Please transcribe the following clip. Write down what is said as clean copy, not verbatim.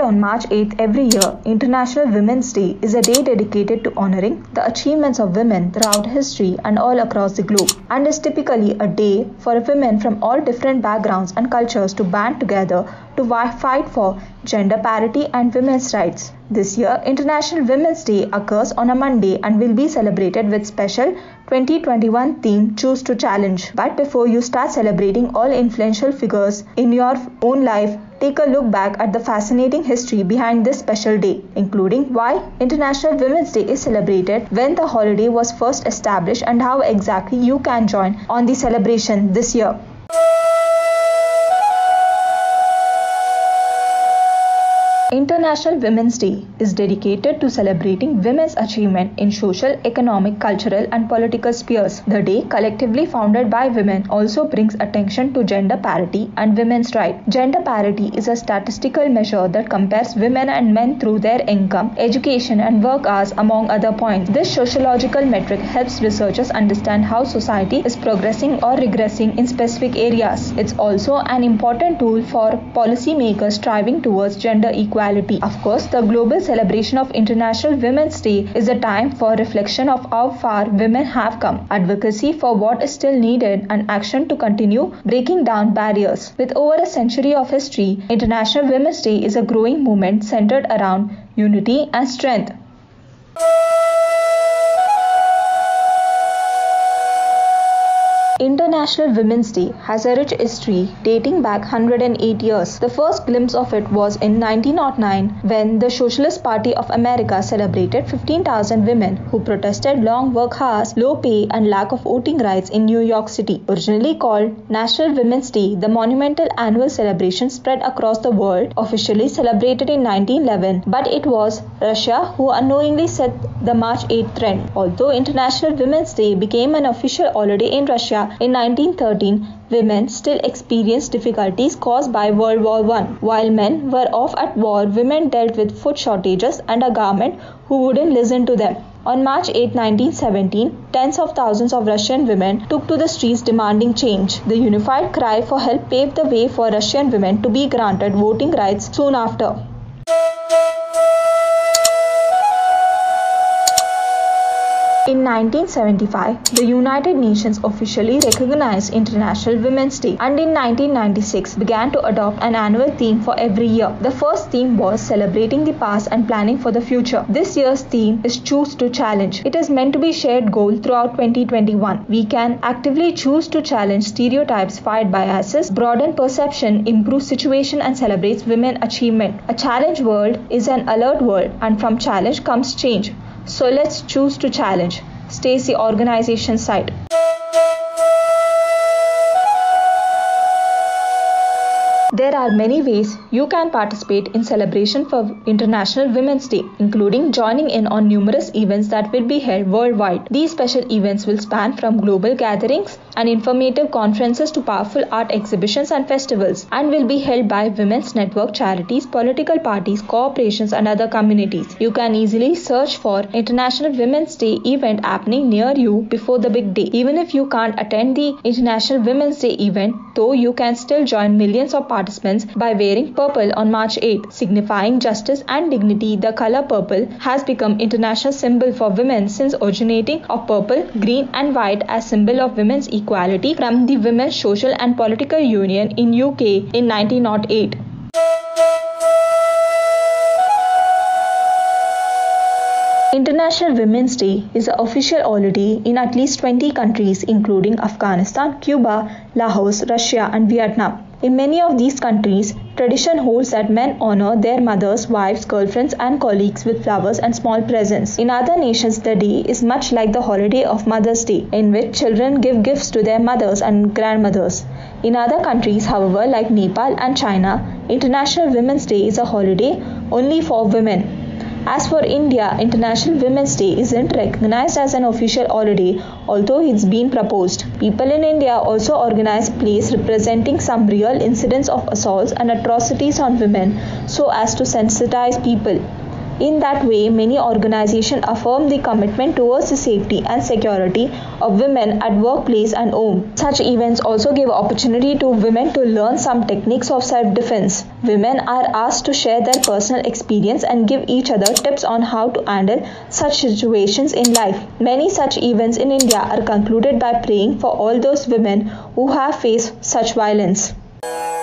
on March 8th every year, International Women's Day is a day dedicated to honoring the achievements of women throughout history and all across the globe, and is typically a day for women from all different backgrounds and cultures to band together to fight for gender parity and women's rights. This year, International Women's Day occurs on a Monday and will be celebrated with special 2021 theme Choose to Challenge. But before you start celebrating all influential figures in your own life, take a look back at the fascinating history behind this special day, including why International Women's Day is celebrated, when the holiday was first established, and how exactly you can join on the celebration this year. International Women's Day is dedicated to celebrating women's achievement in social, economic, cultural and political spheres. The day, collectively founded by women, also brings attention to gender parity and women's rights. Gender parity is a statistical measure that compares women and men through their income, education and work hours, among other points. This sociological metric helps researchers understand how society is progressing or regressing in specific areas. It's also an important tool for policymakers striving towards gender equality. Of course, the global celebration of International Women's Day is a time for reflection of how far women have come, advocacy for what is still needed, and action to continue breaking down barriers. With over a century of history, International Women's Day is a growing movement centered around unity and strength. International Women's Day has a rich history dating back 108 years. The first glimpse of it was in 1909 when the Socialist Party of America celebrated 15,000 women who protested long work hours, low pay and lack of voting rights in New York City. Originally called National Women's Day, the monumental annual celebration spread across the world, officially celebrated in 1911, but it was Russia who unknowingly set the March 8th trend. Although International Women's Day became an official holiday in Russia in 1913, women still experienced difficulties caused by World War I. While men were off at war, women dealt with food shortages and a government who wouldn't listen to them. On March 8, 1917, tens of thousands of Russian women took to the streets demanding change. The unified cry for help paved the way for Russian women to be granted voting rights soon after. In 1975, the United Nations officially recognized International Women's Day, and in 1996 began to adopt an annual theme for every year. The first theme was celebrating the past and planning for the future. This year's theme is Choose to Challenge. It is meant to be a shared goal throughout 2021. We can actively choose to challenge stereotypes, fight biases, broaden perception, improve situation and celebrate women's achievement. A challenge world is an alert world, and from challenge comes change. So let's choose to challenge. Stacy organization site. There are many ways you can participate in celebration for International Women's Day, including joining in on numerous events that will be held worldwide. These special events will span from global gatherings and informative conferences to powerful art exhibitions and festivals, and will be held by women's network, charities, political parties, corporations and other communities. You can easily search for International Women's Day event happening near you before the big day. Even if you can't attend the International Women's Day event, though, you can still join millions of participants by wearing purple on March 8th, signifying justice and dignity. The color purple has become international symbol for women since originating of purple, green and white as symbol of women's equality from the Women's Social and Political Union in UK in 1908. International Women's Day is an official holiday in at least 20 countries including Afghanistan, Cuba, Laos, Russia and Vietnam. In many of these countries, tradition holds that men honor their mothers, wives, girlfriends and colleagues with flowers and small presents. In other nations, the day is much like the holiday of Mother's Day, in which children give gifts to their mothers and grandmothers. In other countries, however, like Nepal and China, International Women's Day is a holiday only for women. As for India, International Women's Day isn't recognized as an official holiday, although it's been proposed. People in India also organize plays representing some real incidents of assaults and atrocities on women so as to sensitize people. In that way, many organizations affirm the commitment towards the safety and security of women at workplace and home. Such events also give opportunity to women to learn some techniques of self-defense. Women are asked to share their personal experience and give each other tips on how to handle such situations in life. Many such events in India are concluded by praying for all those women who have faced such violence.